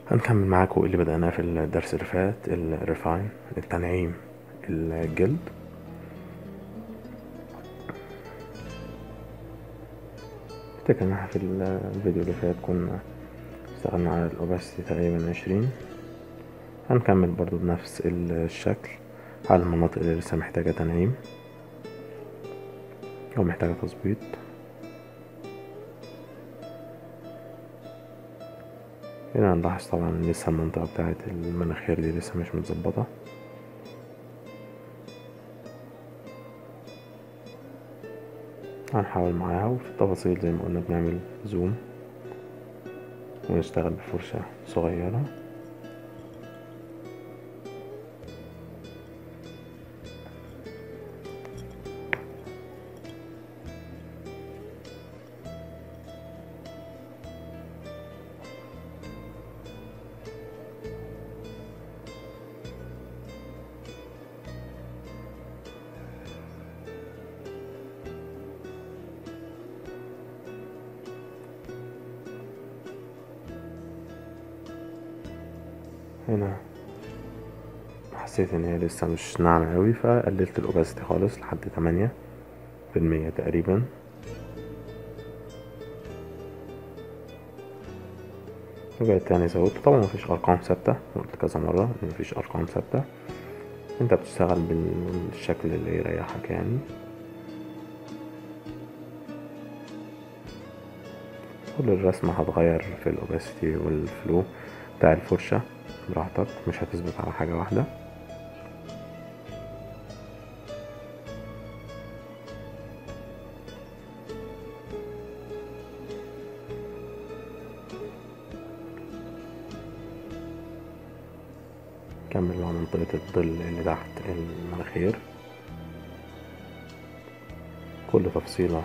هنكمل معاكم اللي بدأناه في الدرس اللي فات، الريفاين، التنعيم الجلد. افتكر ان احنا في الفيديو اللي فات كنا اشتغلنا على الاوباسيتي تقريبا 20. هنكمل برضو بنفس الشكل على المناطق اللي لسه محتاجة تنعيم او محتاجة تظبيط. هنا هنلاحظ طبعا لسه المنطقة بتاعت المناخير دي لسه مش متظبطة. هنحاول معاها، وفي التفاصيل زي ما قلنا بنعمل زوم ونشتغل بفرشة صغيرة. هنا حسيت ان هي لسه مش ناعمة اوي، فقللت الاوباسيتي خالص لحد 8% تقريبا. رجعت تاني زودت. طبعا مفيش ارقام ثابتة، قلت كذا مرة ان مفيش ارقام ثابتة، انت بتشتغل بالشكل اللي يريحك يعني. كل الرسمة هتغير في الاوباسيتي والفلو بتاع الفرشة براحتك، مش هتثبت على حاجة واحدة. كمل بقى منطقة الظل اللي تحت المناخير. كل تفصيلة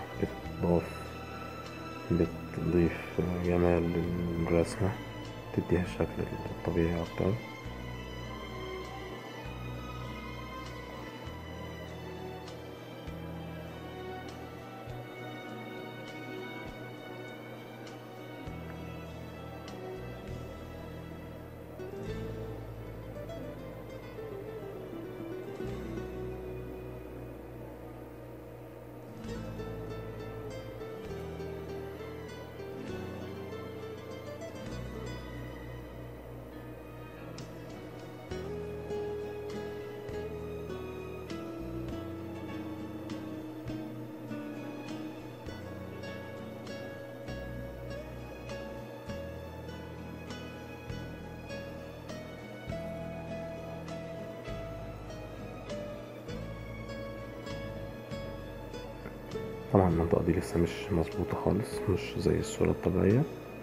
بتضيف جمال للرسمة، تديها الشكل الطبيعي أكتر. طبعا المنطقة دي لسه مش مظبوطة خالص، مش زي الصورة الطبيعية،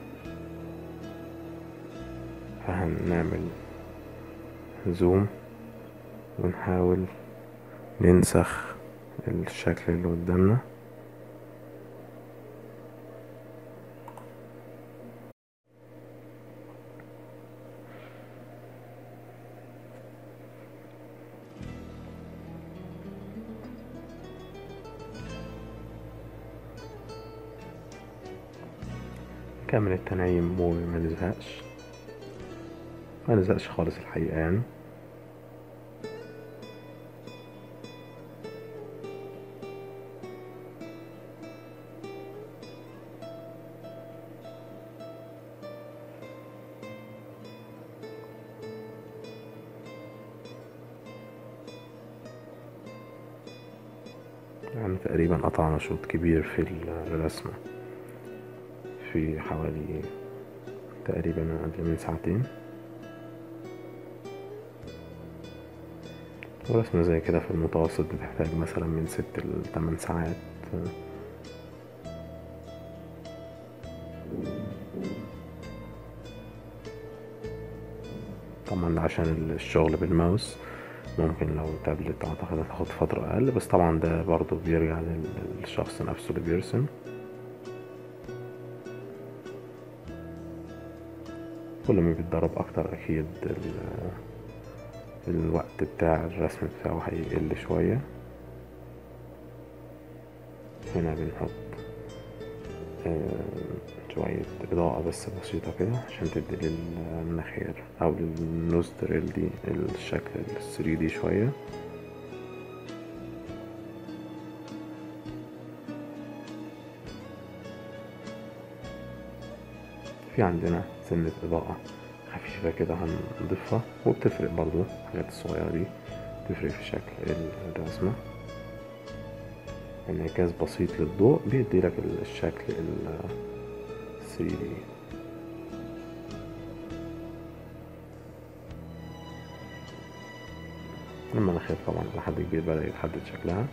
فهنعمل زوم ونحاول ننسخ الشكل اللي قدامنا. كامل التنعيم وما نزهقش، ما نزهقش خالص الحقيقة يعني. يعني تقريبا قطعنا شوط كبير في الرسمة، في حوالي تقريبا أقل من ساعتين. ورسمة زي كده في المتوسط بتحتاج مثلا من 6 ل8 ساعات. طبعا ده عشان الشغل بالماوس، ممكن لو تابلت اعتقد هتاخد فترة اقل، بس طبعا ده برضو بيرجع للشخص نفسه اللي بيرسم. كل ما بيتدرب اكتر اكيد الوقت بتاع الرسم بتاعه هيقل شوية. هنا بنحط شوية إضاءة بس بسيطة كده عشان تدي للمناخير أو للنوستريل دي الشكل 3D شوية. في عندنا سنة إضاءة خفيفة كده هنضيفها، وبتفرق برضو الحاجات الصغيرة دي تفرق في شكل الرسمة. انعكاس بسيط للضوء بيديلك الشكل 3D. المناخير طبعا لحد كبير بدأ يتحدد شكلها،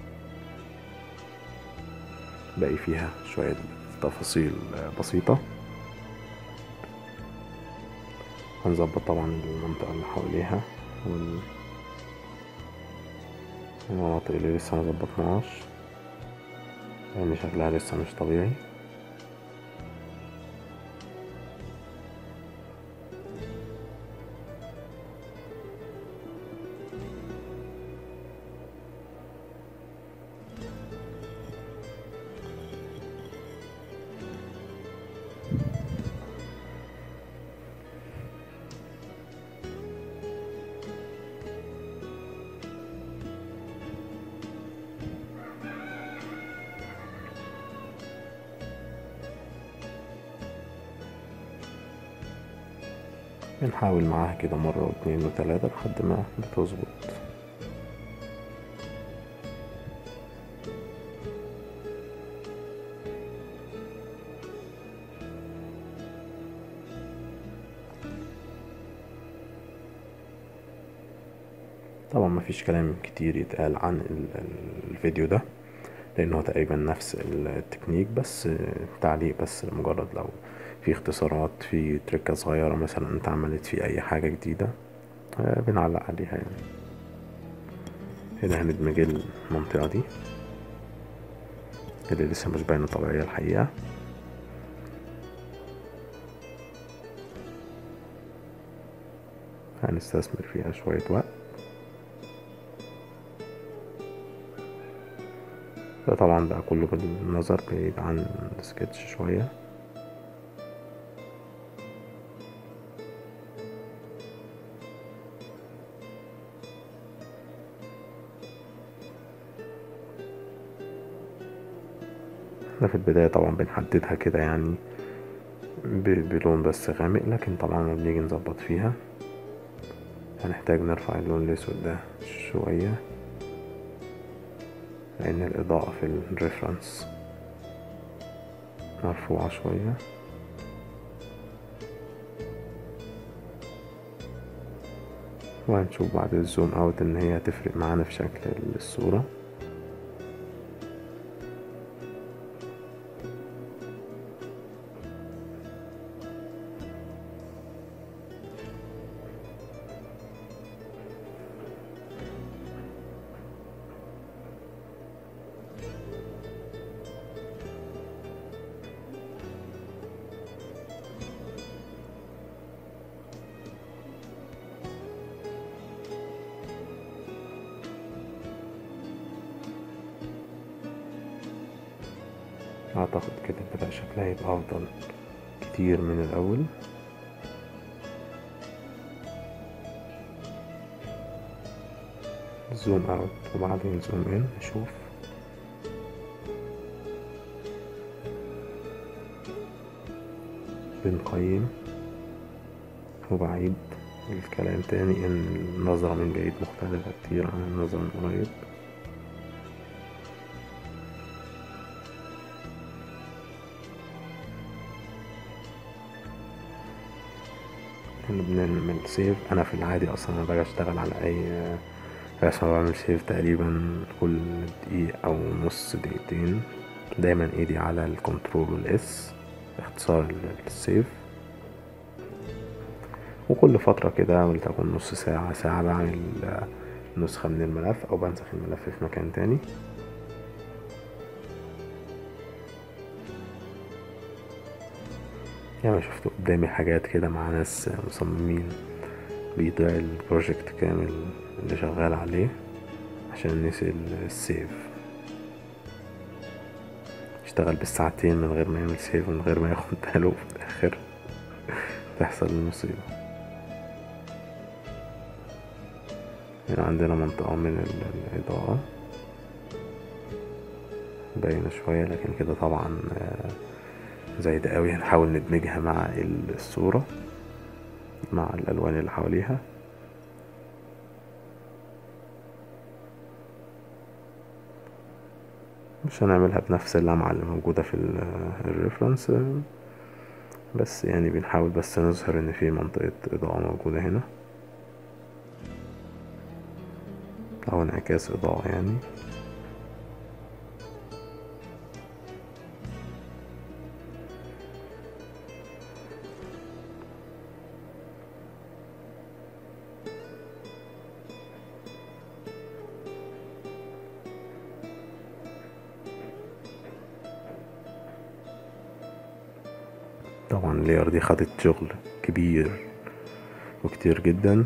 باقي فيها شوية تفاصيل بسيطة. هنظبط طبعا المنطقة اللي حواليها والمناطق اللي لسه مظبطناهاش لأن شكلها لسه مش طبيعي. بنحاول معاها كده مرة واتنين وتلاتة لحد ما بتظبط. طبعا مفيش كلام كتير يتقال عن الفيديو ده لأنه تقريبا نفس التكنيك، بس تعليق بس لمجرد لو في اختصارات في تركة صغيرة مثلا انت عملت فيه اي حاجة جديدة بنعلق عليها يعني. هنا هندمج المنطقة دي اللي لسه مش باينة طبيعية الحقيقة. هنستثمر فيها شوية وقت. ده طبعا بقى كله بالنظر بعيد عن السكتش شوية. احنا في البداية طبعا بنحددها كده يعني بلون بس غامق، لكن طبعا لما بنيجي نظبط فيها هنحتاج نرفع اللون الأسود ده شوية لأن الإضاءة في الريفرنس مرفوعة شوية. وهنشوف بعد الزوم اوت ان هي هتفرق معانا في شكل الصورة. اعتقد كده بدأ شكلها يبقى افضل كتير من الاول. زوم اوت وبعدين زوم ان نشوف. بنقيم وبعيد الكلام تاني ان النظرة من بعيد مختلفة كتير عن النظرة من قريب. بنعمل سيف. انا في العادي اصلا لما باجي اشتغل على اي رسمة بعمل سيف تقريبا كل دقيقة او نص دقيقتين. دايما ايدي على الكنترول والاس اختصار السيف، وكل فترة كده ولتكن نص ساعة ساعة بعمل نسخة من الملف او بنسخ الملف في مكان تاني. يعني شفت قدامي حاجات كده مع ناس مصممين بيضيع البروجكت كامل اللي شغال عليه عشان نسي السيف. مش يشتغل بالساعتين من غير ما يعمل سيف ومن غير ما ياخد باله، وفي الاخر تحصل المصيبة. هنا عندنا منطقة من الإضاءة باينة شوية، لكن كده طبعا زايدة قوي. هنحاول ندمجها مع الصورة مع الألوان اللي حواليها. مش هنعملها بنفس اللمعة اللي موجودة في الريفرنس، بس يعني بنحاول بس نظهر ان في منطقة إضاءة موجودة هنا، أو انعكاس إضاءة يعني. طبعا اللير دي خدت شغل كبير وكتير جدا.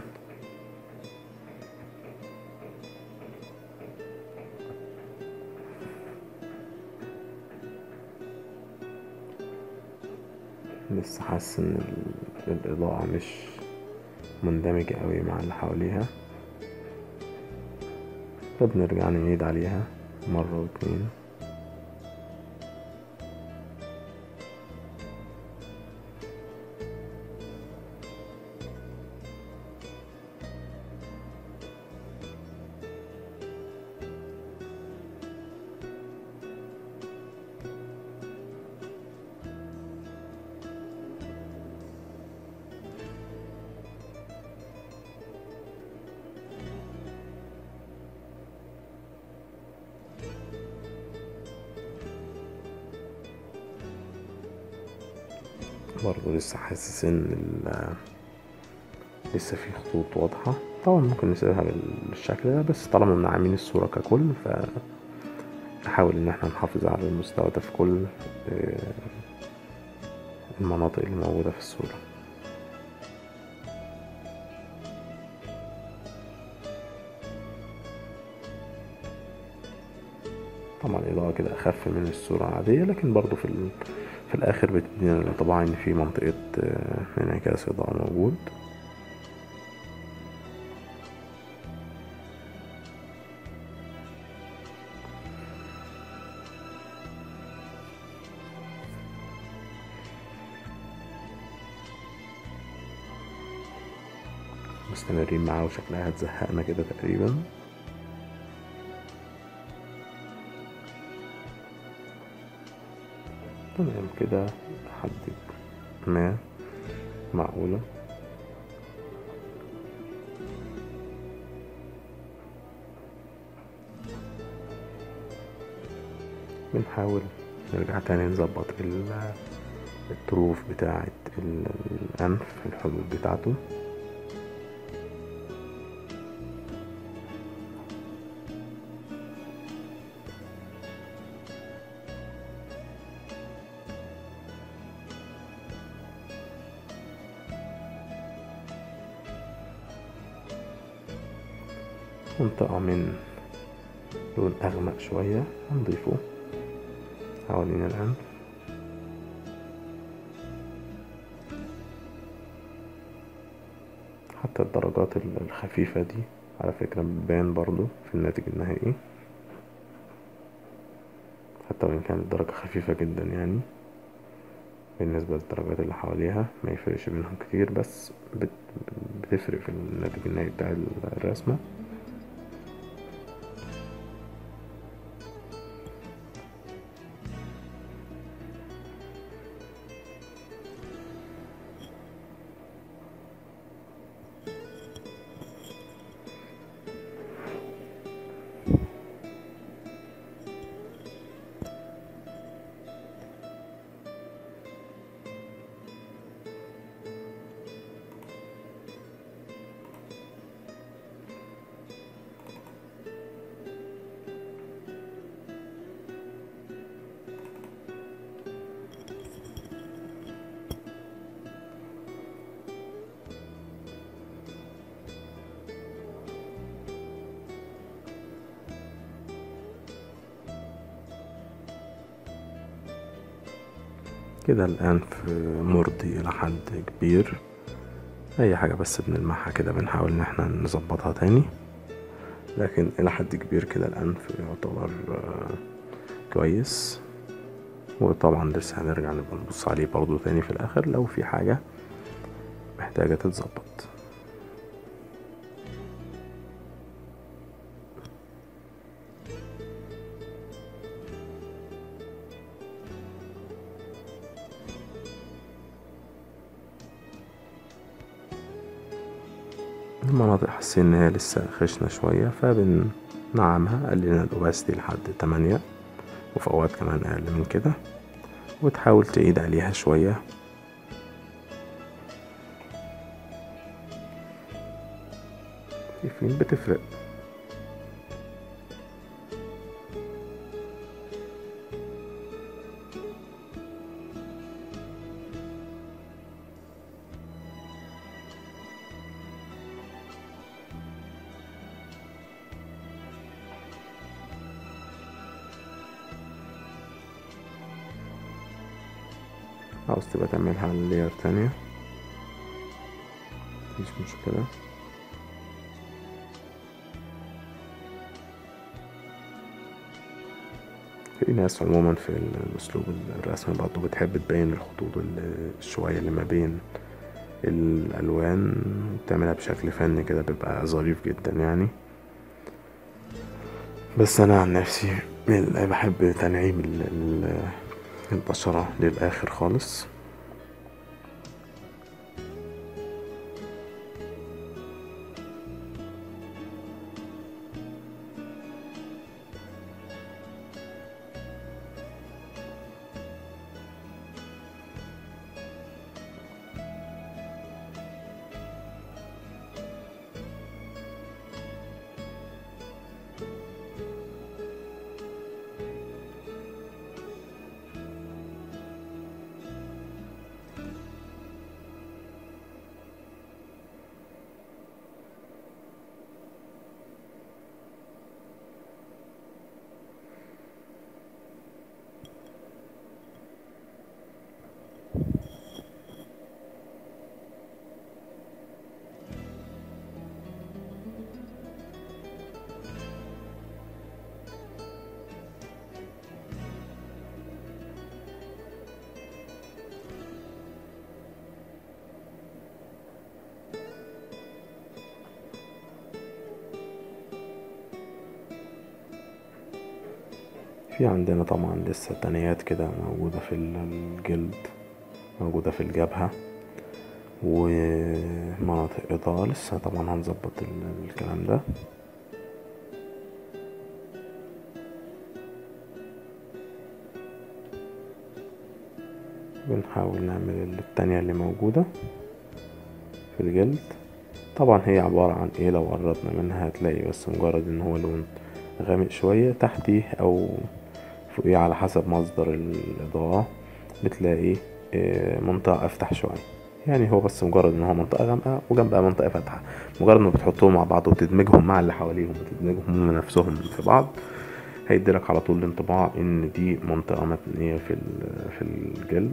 لسه حاسس ان الإضاءة مش مندمجة قوي مع اللي حواليها، فبنرجع نعيد عليها مرة واتنين. برضه لسه حاسس ان لسه في خطوط واضحة. طبعا ممكن نسيبها بالشكل ده، بس طالما منعمين الصورة ككل فنحاول ان احنا نحافظ على المستوى ده في كل المناطق اللي موجودة في الصورة. طبعا الإضاءة كده أخف من الصورة العادية، لكن برضو في الآخر بتدينا الانطباع إن في منطقة انعكاس إضاءة موجود. مستمرين معاه وشكلها هتزهقنا كده تقريبا. تمام كده لحد ما معقولة. بنحاول نرجع تاني نظبط الطروف بتاعة الأنف، الحدود بتاعته. منطقة من لون أغمق شوية هنضيفه حوالين الأنف. حتى الدرجات الخفيفة دي على فكرة بتبان برضو في الناتج النهائي، حتى وإن كانت درجة خفيفة جدا يعني بالنسبة للدرجات اللي حواليها ما يفرقش بينهم كتير، بس بتفرق في الناتج النهائي بتاع الرسمة. كده الأنف مرضي إلى حد كبير. أي حاجة بس بنلمعها كده بنحاول إن احنا نظبطها تاني، لكن إلى حد كبير كده الأنف يعتبر كويس. وطبعا لسه هنرجع نبقى نبص عليه برضو تاني في الآخر لو في حاجة محتاجة تتظبط. المناطق حاسين ان هي لسه خشنة شوية فبنعمها، قللنا الأوباسيتي لحد 8 وفي أوقات كمان أقل من كده، وتحاول تعيد عليها شوية. فين بتفرق. عاوز تبقى تعملها على لير تانية مفيش مشكلة. في ناس عموما في الأسلوب الرسم برضه بتحب تبين الخطوط شوية اللي ما بين الألوان، تعملها بشكل فني كده بيبقى ظريف جدا يعني. بس أنا عن نفسي بحب تنعيم البشرة للآخر خالص. في عندنا طبعا لسه تنيات كده موجودة في الجلد، موجودة في الجبهة ومناطق إضاءة. لسه طبعا هنظبط الكلام ده. بنحاول نعمل التانية اللي موجودة في الجلد. طبعا هي عبارة عن ايه، لو قربنا منها هتلاقي بس مجرد ان هو لون غامق شوية تحتيه او فوقيه على حسب مصدر الإضاءة. بتلاقي منطقة أفتح شوية، يعني هو بس مجرد ان هو منطقة غامقة وجنبها منطقة فاتحة. مجرد ما بتحطهم مع بعض وتدمجهم مع اللي حواليهم وتدمجهم من نفسهم في بعض هيديلك على طول الانطباع ان دي منطقة مبنية في الجلد.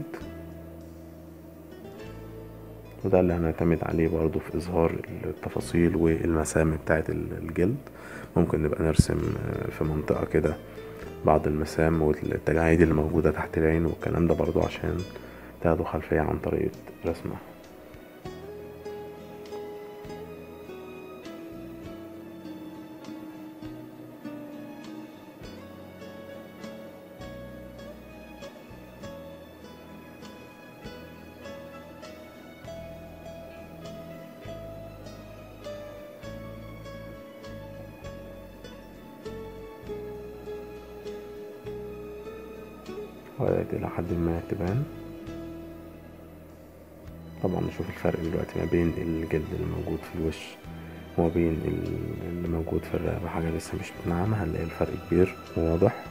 وده اللي هنعتمد عليه برضو في إظهار التفاصيل والمسام بتاعة الجلد. ممكن نبقى نرسم في منطقة كده بعض المسام والتجاعيد اللي موجودة تحت العين والكلام ده برضو عشان تاخدوا خلفية عن طريقة رسمها. وبدأت إلى حد ما تبان. طبعا نشوف الفرق دلوقتي ما بين الجلد اللي موجود في الوش وما بين اللي موجود في الرقبة، حاجة لسه مش متنعمة. هنلاقي الفرق كبير وواضح.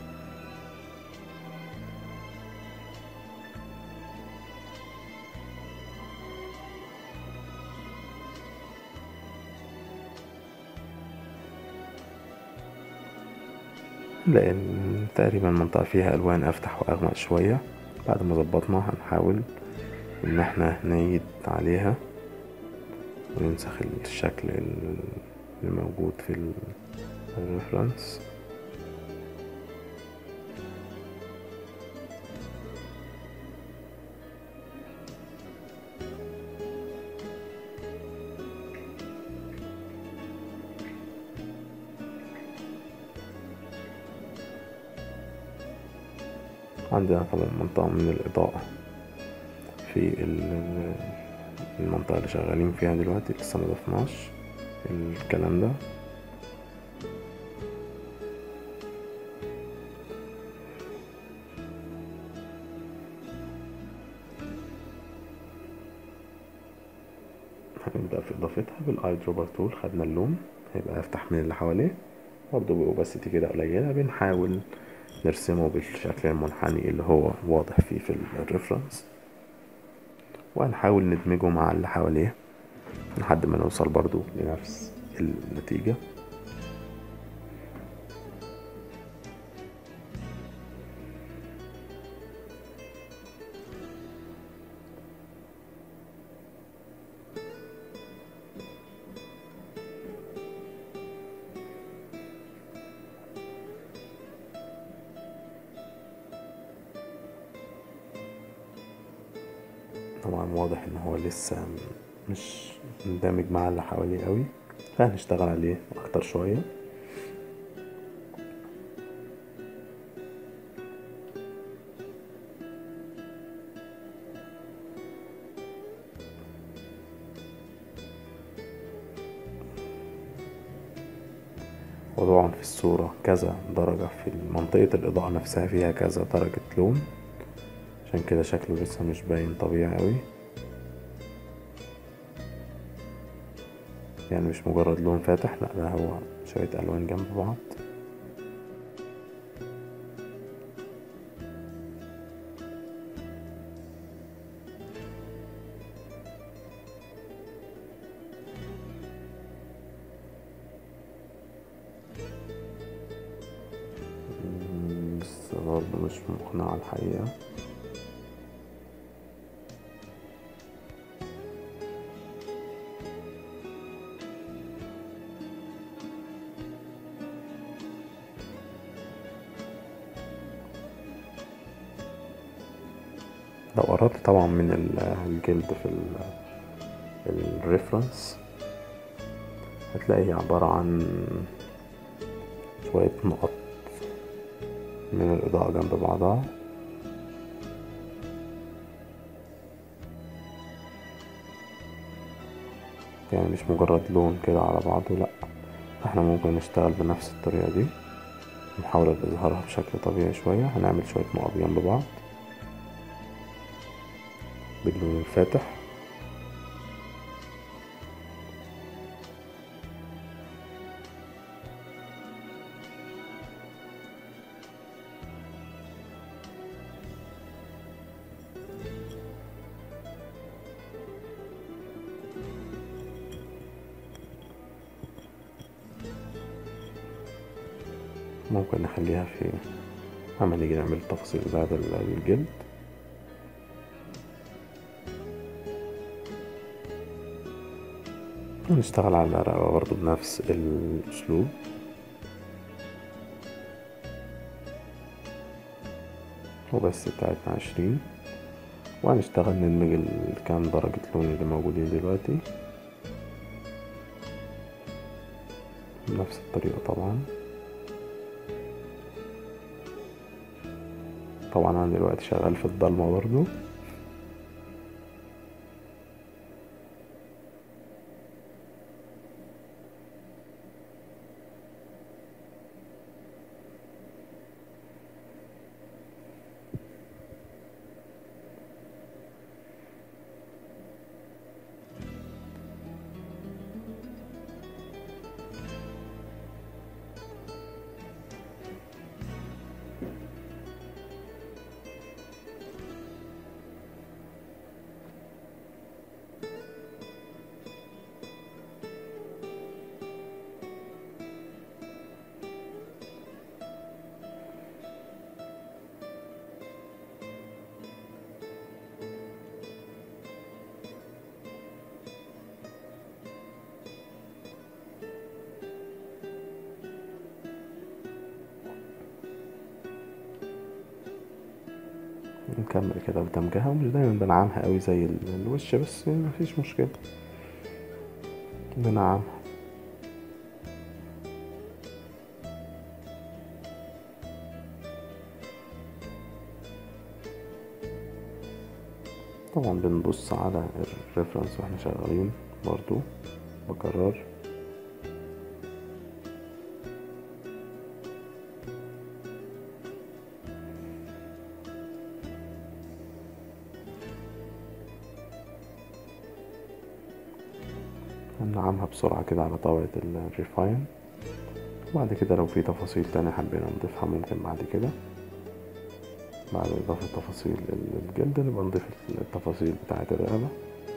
لأن تقريبا المنطقة فيها ألوان أفتح وأغمق شوية بعد ما ظبطنا هنحاول ان احنا نعيد عليها وننسخ الشكل اللي موجود في الريفرنس. عندنا طبعا منطقة من الإضاءة في المنطقة اللي شغالين فيها دلوقتي، لسه مضفناش الكلام ده. هنبدأ في إضافتها بالآي دروبر تول. خدنا اللون هيبقى يفتح من اللي حواليه برضه بأوباسيتي كده قليلة، بنحاول نرسمه بالشكل المنحني اللي هو واضح فيه في الريفرنس، وهنحاول ندمجه مع اللي حواليه لحد ما نوصل برضو لنفس النتيجة. طبعا واضح ان هو لسه مش مندمج مع اللي حواليه قوي، فهنشتغل عليه اكتر شوية. وطبعا في الصورة كذا درجة، في منطقة الإضاءة نفسها فيها كذا درجة لون، عشان كده شكله لسه مش باين طبيعي قوي، يعني مش مجرد لون فاتح، لا ده هو شوية ألوان جنب بعض. بس برضه مش مقنعة الحقيقة. لو قربت طبعا من الجلد في الريفرنس هتلاقي عبارة عن شوية نقط من الإضاءة جنب بعضها، يعني مش مجرد لون كده على بعضه، لأ احنا ممكن نشتغل بنفس الطريقة دي، محاولة إظهارها بشكل طبيعي شوية. هنعمل شوية نقط جنب بعض باللون الفاتح، ممكن نخليها في أما نيجي نعمل التفاصيل بتاعة الجلد. ونشتغل على الرقبة برضو بنفس الأسلوب، وبس بتاعتنا 20، وهنشتغل ندمج الكام درجة لون اللي موجودين دلوقتي بنفس الطريقة. طبعا أنا دلوقتي شغال في الضلمة برضو. نكمل كده بدمجها، ومش دايما بنعمها قوي زي الوش، بس مفيش مشكلة بنعمها. طبعا بنبص على الريفرنس واحنا شغالين برضو، بكرر. هنعمها بسرعة كده على طاولة الريفاين، وبعد كده لو في تفاصيل تانية حبينا نضيفها ممكن بعد كده، بعد إضافة تفاصيل الجلد نبقى نضيف التفاصيل بتاعة الرقبة.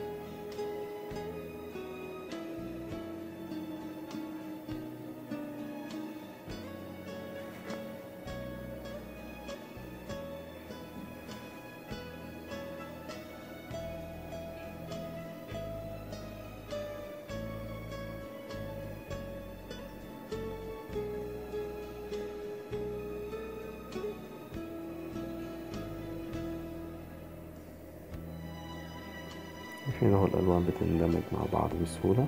شايفين اهو الألوان بتندمج مع بعض بسهولة.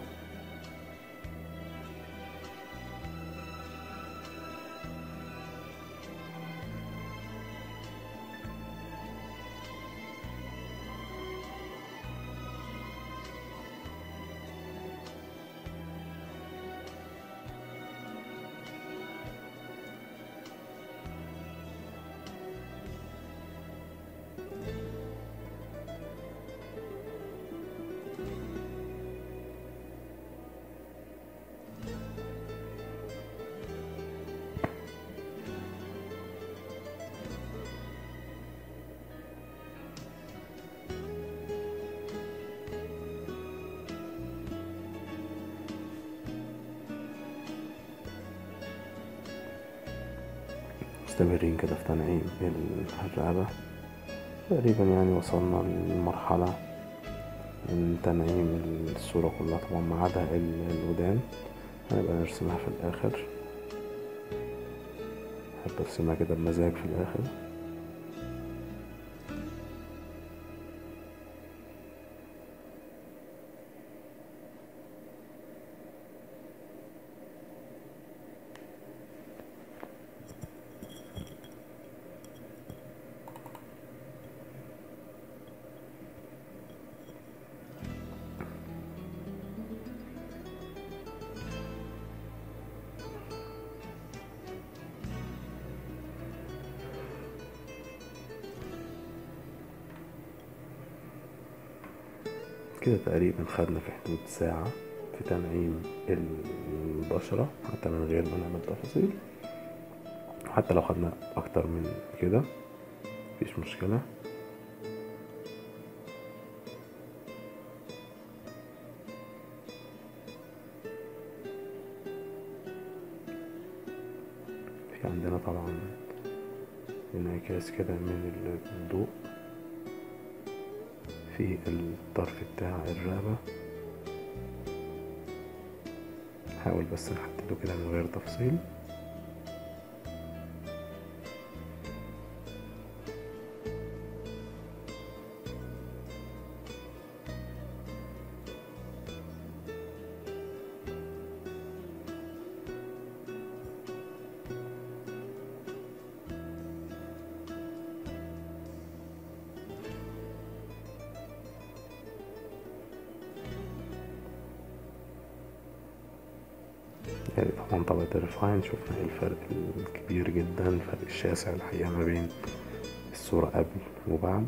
مستمرين كده في تنعيم الرقبة، تقريبا يعني وصلنا للمرحلة من تنعيم الصورة كلها طبعا ما عدا الودان، هنبقى نرسمها في الآخر. بحب ارسمها كده بمزاج في الآخر. كده تقريبا خدنا في حدود ساعة في تنعيم البشرة حتى من غير ما نعمل تفاصيل، حتى لو خدنا اكتر من كده مفيش مشكلة. في عندنا طبعا انعكاس كده من الضوء في الطرف بتاع الرقبة، حاول بس نحدده كده من غير تفصيل. يعني طبعا طبقة الريفاين شوفنا ايه الفرق الكبير جدا، الفرق الشاسع الحقيقة ما بين الصورة قبل وبعد.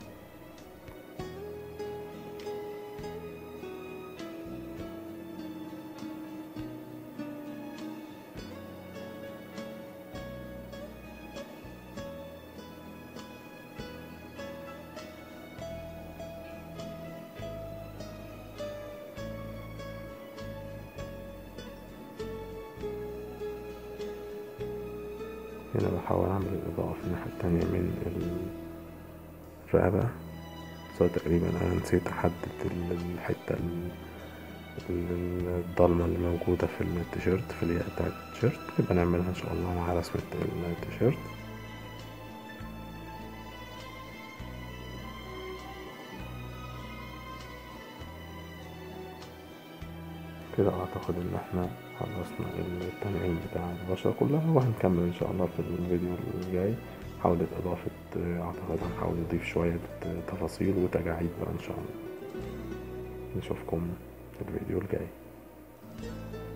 هنا بحاول اعمل الاضاءة في الناحية التانية من الرقبة، بس تقريبا انا نسيت احدد الحتة الضلمة اللي موجودة في التيشيرت في الياقة بتاعت التيشيرت، نبقى نعملها ان شاء الله مع رسمة التيشيرت. كده اعتقد ان احنا خلصنا التمرين بتاع البشرة كلها، وهنكمل ان شاء الله في الفيديو الجاي محاولة اضافة، اعتقد هنحاول نضيف شوية تفاصيل وتجاعيد بقى ان شاء الله. نشوفكم في الفيديو الجاي.